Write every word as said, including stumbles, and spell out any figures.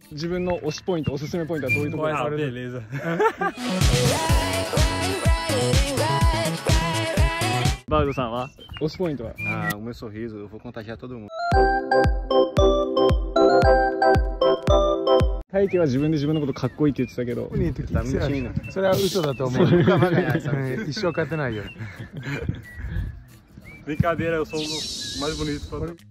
自分の推しポイント、おすすめポイントはどういうところですか？ Ah, beleza. Baldo さんは推しポイントは？ Ah, o meu sorriso, eu vou contagiar todo mundo. 大輝は自分で自分のことかっこいいって言ってたけど、 Tá mentindo. それは嘘だと思う。一生勝てないよ。 Brincadeira, eu sou o mais bonito.